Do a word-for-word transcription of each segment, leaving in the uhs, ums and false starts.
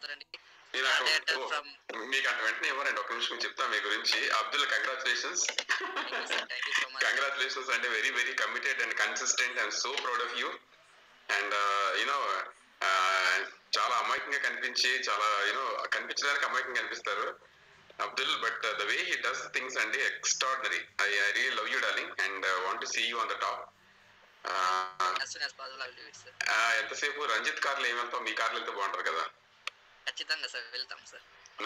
నేను మీకు అంటే వెంటనే ఇవ్వరండి, ఒక నిమిషం చెప్తా మీ గురించి. అబ్దుల్, కంగ్రాచులేషన్స్. కంగ్రాచులేషన్స్ అంటే very very committed and consistent and so proud of you. And you know చాలా అమాయకంగా కనిపించి, చాలా యూనో కనిపించడానికి అమాయకంగా కనిపిస్తారు Abdul, but the way he does things అండి extraordinary. I I really love you darling and want to see you on the top. ఎంతసేపు రంజిత్ కార్లో ఏమెళ్తాం, మీ కార్లు వెళ్తే బాగుంటది కదా. ఖచ్చితంగా సార్, వెళ్తాం సార్.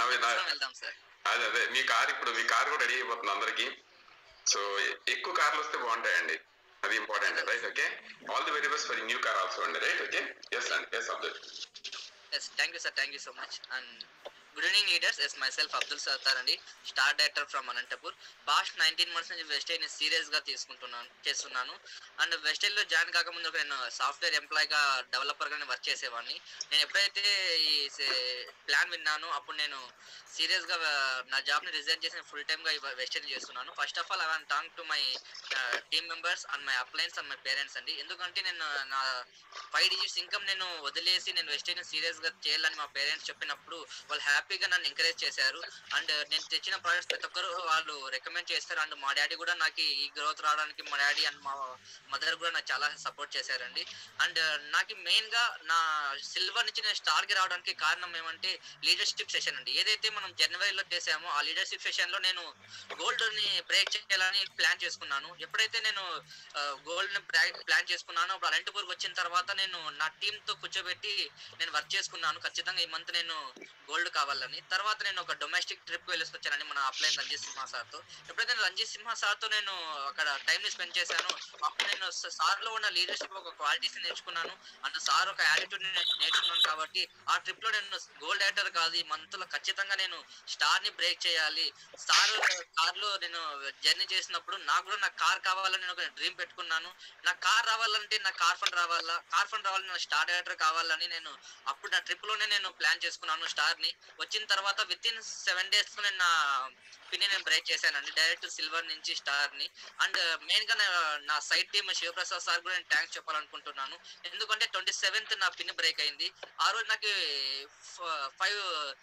అదే అదే మీ కార్ ఇప్పుడు మీ కార్ కూడా రెడీ అయిపోతుంది అందరికి. సో ఎక్కువ కార్లు వస్తే బాగుంటాయండి, అది important, right? Okay, all the very best for new car also అండి, రైట్? ఓకే, ఎస్ అండి, yes Abdul. Yes, thank you sir, thank you so much. And good evening leaders, yes myself Abdul Sattar అండి, star director from Anantapur. Past nineteen months నుంచి వెస్టైల్ని సీరియస్గా తీసుకుంటున్నాను చేస్తున్నాను. And వెస్టైల్లో join కాకముందు నేను సాఫ్ట్వేర్ ఎంప్లాయ్గా డెవలపర్గానే వర్క్ చేసేవాడిని. నేను ఎప్పుడైతే ఈ ప్లాన్ విన్నానో అప్పుడు నేను సీరియస్గా నా జాబ్ని రిజైన్ చేసి ఫుల్ టైమ్గా వెస్టైల్ చేస్తున్నాను. First of all I want thank to my team members and my uplines and my parents అండి. ఎందుకంటే నేను నా ఫైవ్ డిజిట్స్ ఇన్కమ్ నేను వదిలేసి నేను వెస్టైల్ని సీరియస్గా చేయాలని మా పేరెంట్స్ చెప్పినప్పుడు వాళ్ళు హ్యాపీగా నన్ను ఎంకరేజ్ చేశారు. అండ్ నేను తెచ్చిన ప్రాడక్ట్స్ ప్రతి ఒక్కరు వాళ్ళు రికమెండ్ చేస్తారు. అండ్ మా డాడీ కూడా నాకు ఈ గ్రోత్ రావడానికి మా డాడీ అండ్ మా మదర్ కూడా నాకు చాలా సపోర్ట్ చేశారండి. అండ్ నాకు మెయిన్గా నా సిల్వర్ నుంచి నేను స్టార్కి రావడానికి కారణం ఏమంటే లీడర్షిప్ సెషన్ అండి. ఏదైతే మనం జనవరిలో చేసామో ఆ లీడర్షిప్ సెషన్లో నేను గోల్డ్ని బ్రేక్ చేయాలని ప్లాన్ చేసుకున్నాను. ఎప్పుడైతే నేను గోల్డ్ని ప్లాన్ చేసుకున్నానో అప్పుడు అనంతపూర్కి వచ్చిన తర్వాత నేను నా టీంతో కూర్చోబెట్టి నేను వర్క్ చేసుకున్నాను. ఖచ్చితంగా ఈ మంత్ నేను గోల్డ్ కావాలని. తర్వాత నేను ఒక డొమెస్టిక్ ట్రిప్ వెళ్ళి వచ్చానండి మన అప్లైన్ రంజిత్ సింహ సార్తో. ఎప్పుడైతే రంజిత్ సింహ సార్తో నేను అక్కడ టైంని స్పెండ్ చేశాను అప్పుడు నేను సార్లో ఉన్న లీడర్షిప్ ఒక క్వాలిటీస్ నేర్చుకున్నాను. అండ్ సార్ ఒక యాటిట్యూడ్ నేర్చుకున్నాను. కాబట్టి ఆ ట్రిప్లో నేను గోల్డ్ డైరెక్టర్ కాదు, ఈ మంత్లో ఖచ్చితంగా నేను స్టార్ని బ్రేక్ చేయాలి. స్టార్ కార్లో నేను జర్నీ చేసినప్పుడు నాకు కూడా నా కార్ కావాలని నేను ఒక డ్రీమ్ పెట్టుకున్నాను. నా కార్ రావాలంటే నా కార్ ఫండ్ రావాలా, కార్ ఫండ్ రావాలని నా స్టార్ డైరెక్టర్ కావాలని నేను అప్పుడు నా ట్రిప్లోనే నేను ప్లాన్ చేసుకున్నాను స్టార్ని. వచ్చిన తర్వాత విత్ ఇన్ సెవెన్ డేస్లో నేను నా పిన్ని నేను బ్రేక్ చేశానండి, డైరెక్ట్ సిల్వర్ నుంచి స్టార్ని. అండ్ మెయిన్గా నా సైడ్ టీమ్ శివప్రసాద్ సార్ కూడా నేను థ్యాంక్స్ చెప్పాలనుకుంటున్నాను. ఎందుకంటే ట్వంటీ సెవెంత్ నా పిన్ని బ్రేక్ అయింది. ఆ రోజు నాకు ఫైవ్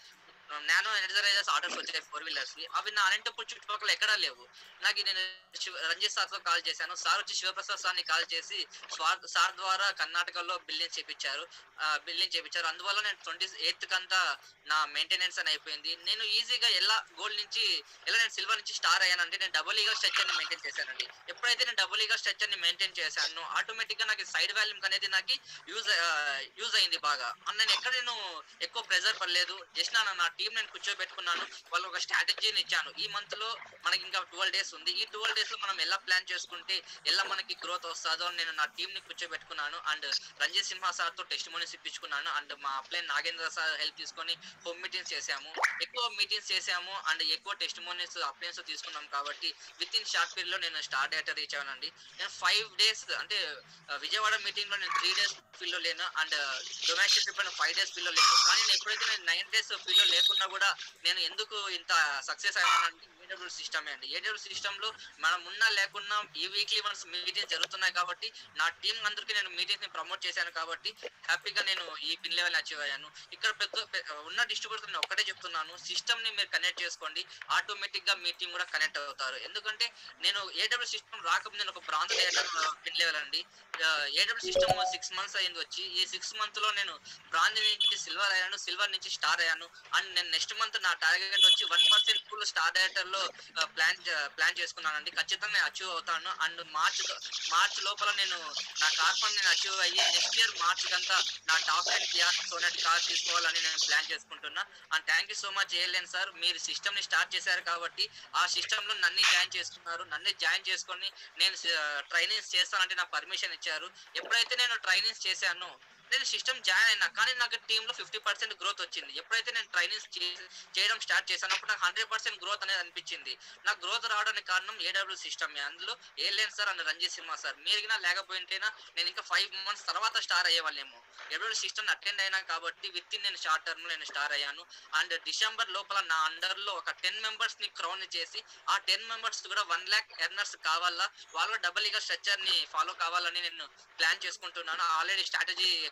నానో ఎనర్జరైజర్స్ ఆర్డర్స్ వచ్చాయి ఫోర్ వీలర్స్ కి. అవి నా అనంతపూర్ చుట్టుపక్కల ఎక్కడా లేవు. నాకు నేను రంజిత్ సార్తో కాల్ చేశాను. సార్ వచ్చి శివప్రసాద్ సార్ని కాల్ చేసి సార్ ద్వారా కర్ణాటకలో బిల్డింగ్ చేపించారు బిల్డింగ్ చేపించారు అందువల్ల నేను ట్వంటీ ఎయిత్ కంతా నా మెయింటెనెన్స్ అని అయిపోయింది. నేను ఈజీగా ఎలా గోల్డ్ నుంచి ఎలా నేను సిల్వర్ నుంచి స్టార్ అయ్యానంటే నేను డబుల్ ఈగల్ స్ట్రక్చర్ని మెయింటైన్ చేశానండి. ఎప్పుడైతే నేను డబుల్ ఈగల్ స్ట్రక్చర్ని మెయింటైన్ చేశాను ఆటోమేటిక్గా నాకు సైడ్ వాల్యూమ్ అనేది నాకు యూజ్ యూజ్ అయింది బాగా. అండ్ నేను ఎక్కడ నేను ఎక్కువ ప్రెజర్ పడలేదు. జస్ట్ నా నా టీం నేను కూర్చోబెట్టుకున్నాను. వాళ్ళు ఒక స్ట్రాటజీని ఇచ్చాను. ఈ మంత్ లో మనకి ఇంకా ట్వెల్వ్ డేస్ ఉంది. ఈ ట్వెల్వ్ డేస్ లో మనం ఎలా ప్లాన్ చేసుకుంటే ఎలా మనకి గ్రోత్ వస్తుందో నేను నా టీం ని కూర్చోబెట్టుకున్నాను. అండ్ రంజిత్ సింహ సార్ తో టెస్టిమోనీస్ ఇప్పించుకున్నాను. అండ్ మా అప్లైన్ నాగేంద్ర సార్ హెల్ప్ తీసుకొని హోమ్ మీటింగ్స్ చేసాము, ఎక్కువ మీటింగ్స్ చేసాము అండ్ ఎక్కువ టెస్టిమోనీస్ అప్లైన్స్ తీసుకున్నాం. కాబట్టి విత్ ఇన్ షార్ట్ పీరియడ్ లో నేను స్టార్ డేటా రీచ్ అవ్వనండి. నేను ఫైవ్ డేస్ అంటే విజయవాడ మీటింగ్ లో నేను త్రీ డేస్ ఫీల్ లో లేను అండ్ డొమెస్టిక్ ట్రిప్ లో ఫైవ్ డేస్ ఫీల్ లో లేను. కానీ నేను ఎప్పుడైతే నేను నైన్ డేస్ ఫీల్ లో లేకున్నా కూడా నేను ఎందుకు ఇంత సక్సెస్ అయ్యానంటే ఏడబ్ల్యూ సిస్టమ్ అండి. ఏడబ్ల్యూ సిస్టమ్ లో మనం ఉన్నా లేకున్నా ఈ వీక్లీ వన్స్ మీటింగ్స్ జరుగుతున్నాయి. కాబట్టి నా టీం అందరికీ నేను మీటింగ్స్ ని ప్రమోట్ చేశాను. కాబట్టి హ్యాపీగా నేను ఈ పిన్ లెవెల్ అచీవ్ అయ్యాను. ఇక్కడ పెద్ద ఉన్న డిస్ట్రిబ్యూటర్ నేను ఒకటే చెప్తున్నాను, సిస్టమ్ ని మీరు కనెక్ట్ చేసుకోండి, ఆటోమేటిక్ గా మీ టీం కూడా కనెక్ట్ అవుతారు. ఎందుకంటే నేను ఏడబ్ల్యూ సిస్టమ్ రాకముందు నేను ఒక బ్రాంజ్ పిన్ లెవెల్ అండి. ఏడబ్ల్యూ సిస్టమ్ సిక్స్ మంత్స్ అయింది వచ్చి. ఈ సిక్స్ మంత్ లో నేను బ్రాంజ్ నుంచి సిల్వర్ అయ్యాను, సిల్వర్ నుంచి స్టార్ అయ్యాను. అండ్ నేను నెక్స్ట్ మంత్ నా టార్గెట్ వచ్చి one percent full star director లో ప్లాన్ ప్లాన్ చేసుకున్నానండి. ఖచ్చితంగా నేను అచీవ్ అవుతాను. అండ్ మార్చ్ మార్చ్ లోపల నేను నా కార్ ఫండ్ నేను అచీవ్ అయ్యి నెక్స్ట్ ఇయర్ మార్చ్ కంతా నా top ten Kia Sonet car తీసుకోవాలని నేను ప్లాన్ చేసుకుంటున్నా. And thank you so much ALN sir, మీరు సిస్టమ్ ని స్టార్ట్ చేశారు కాబట్టి ఆ సిస్టమ్ లో నన్ను జాయిన్ చేసుకున్నారు. నన్ను జాయిన్ చేసుకొని నేను ట్రైనింగ్స్ చేస్తానంటే నాకు పర్మిషన్ ఇచ్చారు. ఎప్పుడైతే నేను ట్రైనింగ్స్ చేశానో నేను సిస్టమ్ జాయిన్ అయినా కానీ నాకు టీంలో ఫిఫ్టీ పర్సెంట్ గ్రోత్ వచ్చింది. ఎప్పుడైతే నేను ట్రైనింగ్స్ చేయడం స్టార్ట్ చేశాను అప్పుడు నాకు హండ్రెడ్ పర్సెంట్ గ్రోత్ అనేది అనిపించింది. నాకు గ్రోత్ రావడానికి కారణం ఏడబ్ల్యూ సిస్టమ్. అందులో ALN sir and Ranjit Simha sir మీరుగా లేకపోయింటేనా నేను ఇంకా ఫైవ్ మంత్స్ తర్వాత స్టార్ అయ్యేవాళ్ళేమో. ఏడబ్ల్యూ సిస్టమ్ అటెండ్ అయినా కాబట్టి విత్ ఇన్ నేను షార్ట్ టర్మ్ లో నేను స్టార్ అయ్యాను. అండ్ డిసెంబర్ లోపల నా అండర్ లో ఒక టెన్ మెంబర్స్ ని క్రౌన్ చేసి ఆ టెన్ మెంబర్స్ కూడా వన్ ల్యాక్ ఎర్నర్స్ కావాలా, వాళ్ళు డబుల్ ఈగల్ స్ట్రక్చర్ ని ఫాలో కావాలని నేను ప్లాన్ చేసుకుంటున్నాను. ఆల్రెడీ స్ట్రాటజీ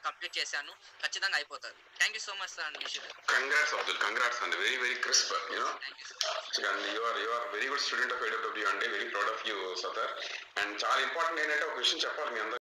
కంప్లీట్ చేశాను, ఖచ్చితంగా అయిపోతుంది. Thank you so much sir and wish you. Congrats Abdul, congrats అండి, very very crisp you know. Thank you so and you are you are very good student of AW అండి, very proud of you Sattar. And చాలా important ఏంటంటే ఒక విషయం చెప్పాలి మీ అందరికీ.